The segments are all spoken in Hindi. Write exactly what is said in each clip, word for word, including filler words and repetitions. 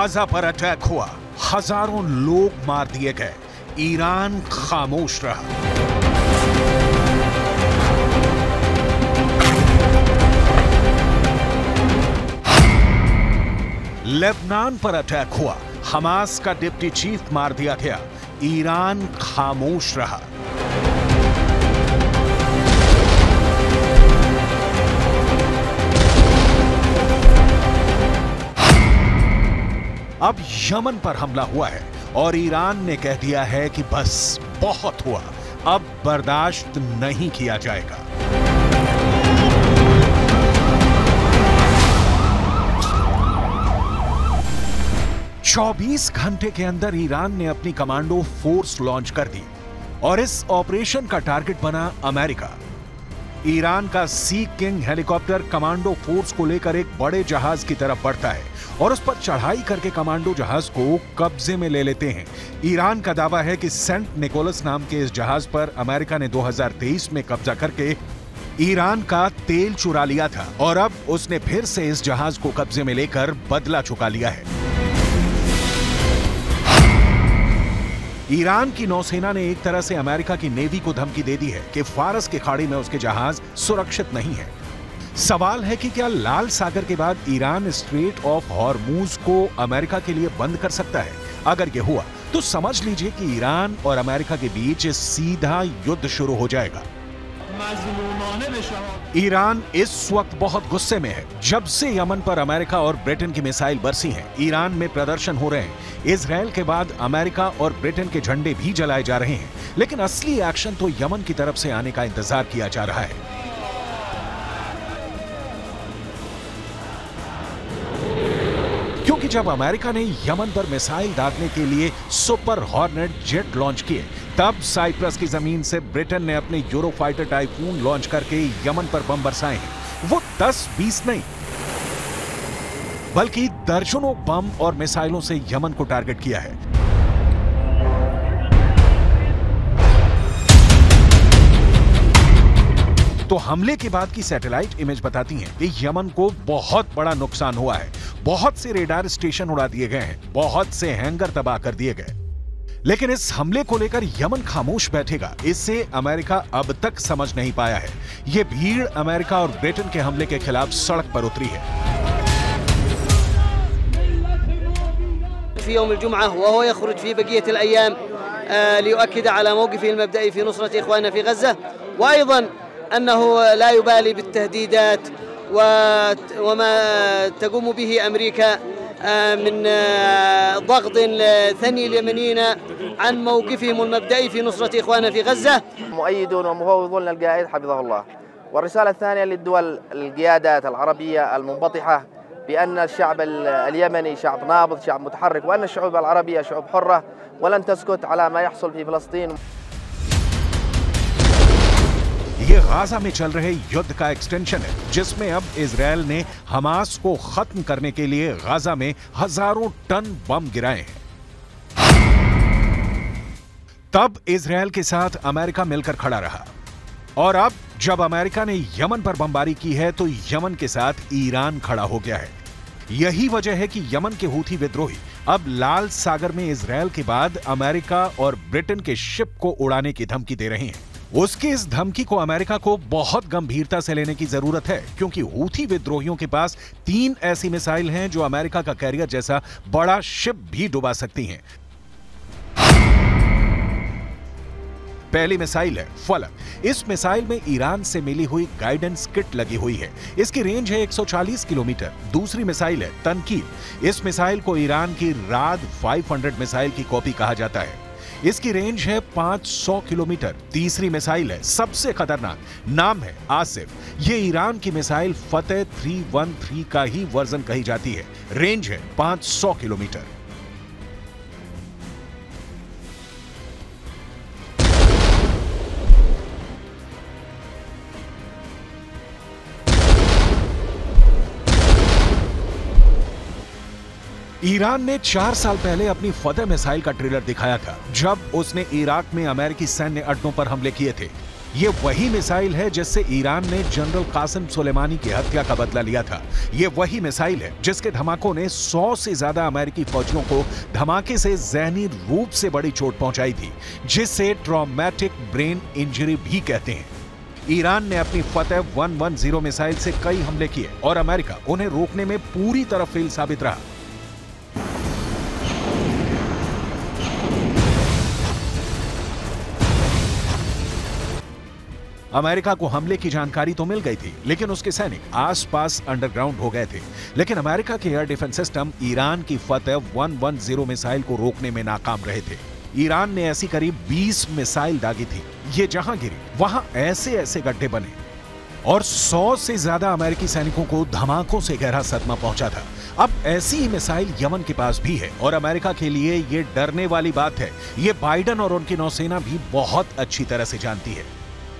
गाजा पर अटैक हुआ, हजारों लोग मार दिए गए, ईरान खामोश रहा। लेबनान पर अटैक हुआ, हमास का डिप्टी चीफ मार दिया गया, ईरान खामोश रहा। अब यमन पर हमला हुआ है और ईरान ने कह दिया है कि बस बहुत हुआ, अब बर्दाश्त नहीं किया जाएगा। चौबीस घंटे के अंदर ईरान ने अपनी कमांडो फोर्स लॉन्च कर दी और इस ऑपरेशन का टारगेट बना अमेरिका। ईरान का Sea King helicopter commando force को लेकर एक बड़े जहाज की तरफ बढ़ता है और उस पर चढ़ाई करके कमांडो जहाज को कब्जे में ले लेते हैं। ईरान का दावा है कि सेंट निकोलस नाम के इस जहाज पर अमेरिका ने दो हज़ार तेईस में कब्जा करके ईरान का तेल चुरा लिया था और अब उसने फिर से इस जहाज को कब्जे में लेकर बदला चुका लिया है। ईरान की नौसेना ने एक तरह से अमेरिका की नेवी को धमकी दे दी है कि फारस की खाड़ी में उसके जहाज सुरक्षित नहीं है। सवाल है कि क्या लाल सागर के बाद ईरान स्ट्रेट ऑफ हॉर्मूज को अमेरिका के लिए बंद कर सकता है? अगर यह हुआ तो समझ लीजिए कि ईरान और अमेरिका के बीच सीधा युद्ध शुरू हो जाएगा। ईरान इस वक्त बहुत गुस्से में है। जब से यमन पर अमेरिका और ब्रिटेन की मिसाइल बरसी हैं, ईरान में प्रदर्शन हो रहे हैं। इजराइल के बाद अमेरिका और ब्रिटेन के झंडे भी जलाए जा रहे हैं, लेकिन असली एक्शन तो यमन की तरफ से आने का इंतजार किया जा रहा है। क्योंकि जब अमेरिका ने यमन पर मिसाइल दागने के लिए सुपर हॉर्नेट जेट लॉन्च किए, तब साइप्रस की जमीन से ब्रिटेन ने अपने यूरोफाइटर टाइफून लॉन्च करके यमन पर बम बरसाए हैं। वो दस बीस नहीं, बल्कि दर्जनों बम और मिसाइलों से यमन को टारगेट किया है। तो हमले के बाद की सैटेलाइट इमेज बताती हैं कि यमन को बहुत बड़ा नुकसान हुआ है। बहुत से रेडार स्टेशन उड़ा दिए गए हैं, बहुत से हैंगर तबाह कर दिए गए। लेकिन इस हमले को लेकर यमन खामोश बैठेगा, इससे अमेरिका अब तक समझ नहीं पाया है। यह भीड़ अमेरिका और ब्रिटेन के हमले के खिलाफ सड़क पर उतरी है। في يوم الجمعة وهو يخرج في بقية الأيام ليؤكد على موقفه المبدئي في نصرة إخواننا في غزة، وأيضا أنه لا يبالي بالتهديدات وما تقوم به أمريكا من ضغط ثني اليمنيين عن موقفهم المبدئي في نصرة إخواننا في غزة. مؤيدون ومفوضون للقائد حفظه الله. والرسالة الثانية للدول القيادات العربية المنبطحة بأن الشعب اليمني شعب نابض، شعب متحرك، وأن الشعوب العربية شعوب حرة ولن تسكت على ما يحصل في فلسطين. ये गाजा में चल रहे युद्ध का एक्सटेंशन है, जिसमें अब इजराइल ने हमास को खत्म करने के लिए गाजा में हजारों टन बम गिराए हैं। तब इजराइल के साथ अमेरिका मिलकर खड़ा रहा और अब जब अमेरिका ने यमन पर बमबारी की है तो यमन के साथ ईरान खड़ा हो गया है। यही वजह है कि यमन के हूथी विद्रोही अब लाल सागर में इजराइल के बाद अमेरिका और ब्रिटेन के शिप को उड़ाने की धमकी दे रहे हैं। उसकी इस धमकी को अमेरिका को बहुत गंभीरता से लेने की जरूरत है, क्योंकि हूथी विद्रोहियों के पास तीन ऐसी मिसाइल हैं जो अमेरिका का कैरियर जैसा बड़ा शिप भी डुबा सकती हैं। पहली मिसाइल है फलक। इस मिसाइल में ईरान से मिली हुई गाइडेंस किट लगी हुई है। इसकी रेंज है एक सौ चालीस किलोमीटर। दूसरी मिसाइल है तनकील। इस मिसाइल को ईरान की राद पाँच सौ मिसाइल की कॉपी कहा जाता है। इसकी रेंज है पाँच सौ किलोमीटर। तीसरी मिसाइल है सबसे खतरनाक, नाम है आसिफ। ये ईरान की मिसाइल फतेह तीन सौ तेरह का ही वर्जन कही जाती है। रेंज है पाँच सौ किलोमीटर। ईरान ने चार साल पहले अपनी फतेह मिसाइल का ट्रेलर दिखाया था, जब उसने इराक में अमेरिकी सैन्य अड्डों पर हमले किए थे। ये वही मिसाइल है जिससे ईरान ने जनरल कासिम सुलेमानी की हत्या का बदला लिया था। ये वही मिसाइल है जिसके धमाकों ने सौ से ज्यादा अमेरिकी फौजियों को धमाके से जहनी रूप से बड़ी चोट पहुंचाई थी, जिसे ट्रॉमेटिक ब्रेन इंजरी भी कहते हैं। ईरान ने अपनी फतेह एक सौ दस मिसाइल से कई हमले किए और अमेरिका उन्हें रोकने में पूरी तरह फेल साबित रहा। अमेरिका को हमले की जानकारी तो मिल गई थी, लेकिन उसके सैनिक आसपास अंडरग्राउंड हो गए थे। लेकिन अमेरिका के एयर डिफेंस सिस्टम ईरान की फतेह एक सौ दस मिसाइल को रोकने में नाकाम रहे थे। ईरान ने ऐसी करीब बीस मिसाइल दागी थी। ये जहां गिरी वहां ऐसे ऐसे गड्ढे बने और सौ से ज्यादा अमेरिकी सैनिकों को धमाकों से गहरा सदमा पहुंचा था। अब ऐसी ही मिसाइल यमन के पास भी है और अमेरिका के लिए ये डरने वाली बात है। ये बाइडन और उनकी नौसेना भी बहुत अच्छी तरह से जानती है।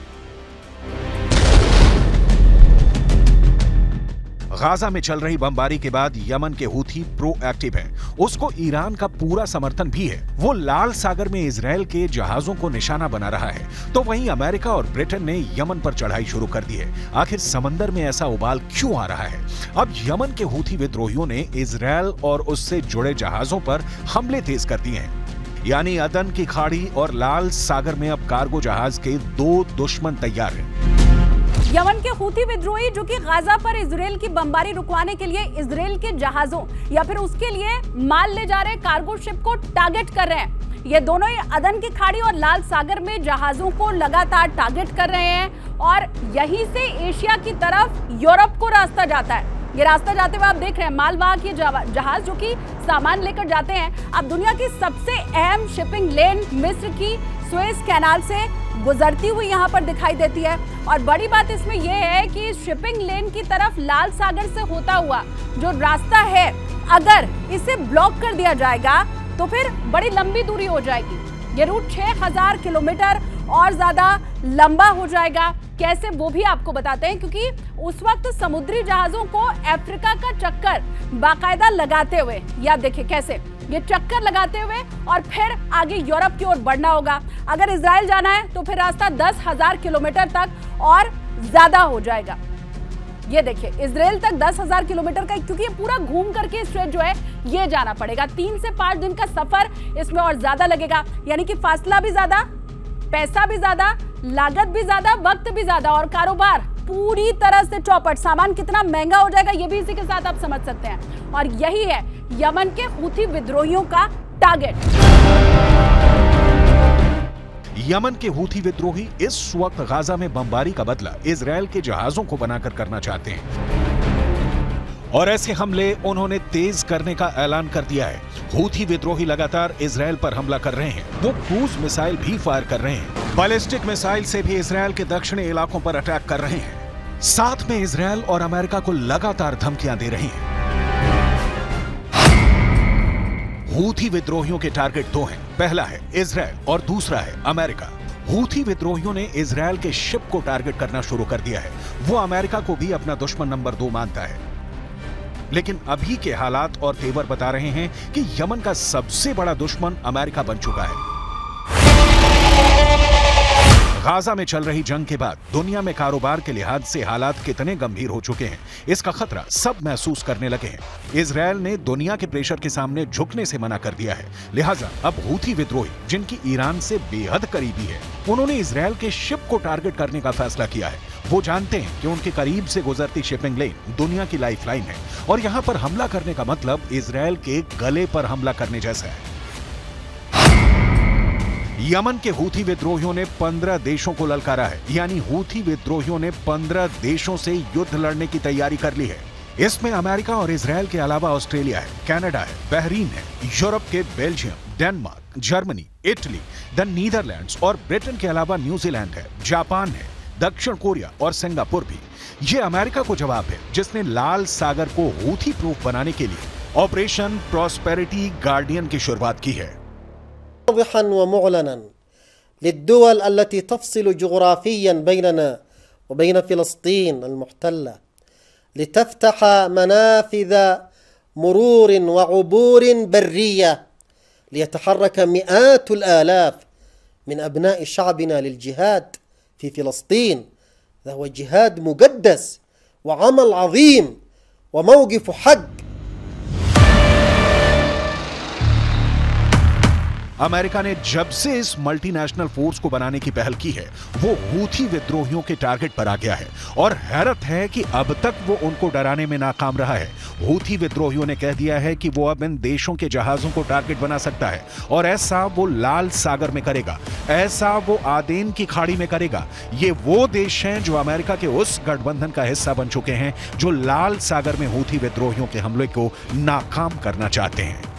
गाजा में चल रही बमबारी के बाद यमन के हूथी प्रोएक्टिव हैं। उसको ईरान का पूरा समर्थन भी है। वो लाल सागर में इजरायल के जहाजों को निशाना बना रहा है, तो वहीं अमेरिका और ब्रिटेन ने यमन पर चढ़ाई शुरू कर दी है। आखिर समंदर में ऐसा उबाल क्यों आ रहा है? अब यमन के हूथी विद्रोहियों ने इजरायल और उससे जुड़े जहाजों पर हमले तेज कर दिए हैं। यानी अदन की खाड़ी और लाल सागर में अब कार्गो जहाज के दो दुश्मन तैयार हैं। यमन के हूथी विद्रोही जो कि गाजा पर इजरायल की बमबारी रुकवाने के लिए इजरायल के जहाजों या फिर उसके लिए माल ले जा रहे कार्गो शिप को टारगेट कर रहे हैं। ये दोनों ही अदन की खाड़ी और लाल सागर में जहाजों को लगातार टारगेट कर रहे हैं और यहीं से एशिया की तरफ यूरोप को रास्ता जाता है। ये रास्ता जाते हुए आप देख रहे हैं मालवाहक ये जहाज जो कि सामान लेकर जाते हैं। अब दुनिया की सबसे अहम शिपिंग लेन मिस्र की सुएज कैनाल से गुजरती हुई यहाँ पर दिखाई देती है। और बड़ी बात इसमें यह है कि शिपिंग लेन की तरफ लाल सागर से होता हुआ जो रास्ता है, अगर इसे ब्लॉक कर दिया जाएगा तो फिर बड़ी लंबी दूरी हो जाएगी। ये रूट छह हजार किलोमीटर और ज्यादा लंबा हो जाएगा। कैसे वो भी आपको बताते हैं, क्योंकि उस वक्त समुद्री जहाजों को अफ्रीका का चक्कर बाकायदा लगाते हुए, या देखिए कैसे ये चक्कर लगाते हुए और फिर आगे यूरोप की ओर बढ़ना होगा। अगर इजराइल जाना है तो फिर रास्ता दस हजार किलोमीटर तक और ज्यादा हो जाएगा। ये देखिए इजराइल तक दस हजार किलोमीटर का, क्योंकि ये पूरा घूम करके स्ट्रेट जो है ये जाना पड़ेगा। तीन से पांच दिन का सफर इसमें और ज्यादा लगेगा, यानी कि फासला भी ज्यादा, पैसा भी ज्यादा, लागत भी ज्यादा, वक्त भी ज्यादा और कारोबार पूरी तरह से चौपट। सामान कितना महंगा हो जाएगा ये भी इसी के साथ आप समझ सकते हैं। और यही है यमन के हूथी विद्रोहियों का टारगेट। यमन के हूथी विद्रोही इस वक्त गाजा में बमबारी का बदला इजरायल के जहाजों को बनाकर करना चाहते हैं और ऐसे हमले उन्होंने तेज करने का ऐलान कर दिया है। हूथी विद्रोही लगातार इजरायल पर हमला कर रहे हैं। वो क्रूज मिसाइल भी फायर कर रहे हैं। बैलिस्टिक मिसाइल से भी इजरायल के दक्षिणी इलाकों पर अटैक कर रहे हैं। साथ में इजरायल और अमेरिका को लगातार धमकियां दे रहे हैं। हूथी विद्रोहियों के टारगेट दो हैं, पहला है इजरायल और दूसरा है अमेरिका। हूथी विद्रोहियों ने इजरायल के शिप को टारगेट करना शुरू कर दिया है। वो अमेरिका को भी अपना दुश्मन नंबर दो मानता है। लेकिन अभी के हालात और तेवर बता रहे हैं कि यमन का सबसे बड़ा दुश्मन अमेरिका बन चुका है। गाजा में चल रही जंग के बाद दुनिया में कारोबार के लिहाज से हालात कितने गंभीर हो चुके हैं, इसका खतरा सब महसूस करने लगे हैं। इजरायल ने दुनिया के प्रेशर के सामने झुकने से मना कर दिया है। लिहाजा अब हूथी विद्रोही, जिनकी ईरान से बेहद करीबी है, उन्होंने इजरायल के शिप को टारगेट करने का फैसला किया है। वो जानते हैं कि उनके करीब से गुजरती शिपिंग लेन दुनिया की लाइफलाइन है और यहाँ पर हमला करने का मतलब इजरायल के गले पर हमला करने जैसा है। यमन के हूथी विद्रोहियों ने पंद्रह देशों को ललकारा है, यानी हूथी विद्रोहियों ने पंद्रह देशों से युद्ध लड़ने की तैयारी कर ली है। इसमें अमेरिका और इजरायल के अलावा ऑस्ट्रेलिया है, कनाडा है, बहरीन है, यूरोप के Belgium, Denmark, Germany, Italy, the Netherlands और ब्रिटेन के अलावा न्यूजीलैंड है, जापान है, दक्षिण कोरिया और सिंगापुर भी। ये अमेरिका को जवाब है, जिसने लाल सागर को हूथी प्रूफ बनाने के लिए ऑपरेशन प्रॉस्पेरिटी गार्डियन की शुरुआत की है। واضحا ومعلنا للدول التي تفصل جغرافيا بيننا وبين فلسطين المحتلة لتفتح منافذ مرور وعبور برية ليتحرك مئات الآلاف من أبناء شعبنا للجهاد في فلسطين هو جهاد مقدس وعمل عظيم وموقف حق. अमेरिका ने जब से इस मल्टीनेशनल फोर्स को बनाने की पहल की है वो हूथी विद्रोहियों के टारगेट पर आ गया है और हैरत है कि अब तक वो उनको डराने में नाकाम रहा है। हूथी विद्रोहियों ने कह दिया है कि वो अब इन देशों के जहाजों को टारगेट बना सकता है और ऐसा वो लाल सागर में करेगा, ऐसा वो आदेन की खाड़ी में करेगा। ये वो देश हैं जो अमेरिका के उस गठबंधन का हिस्सा बन चुके हैं जो लाल सागर में हूथी विद्रोहियों के हमले को नाकाम करना चाहते हैं।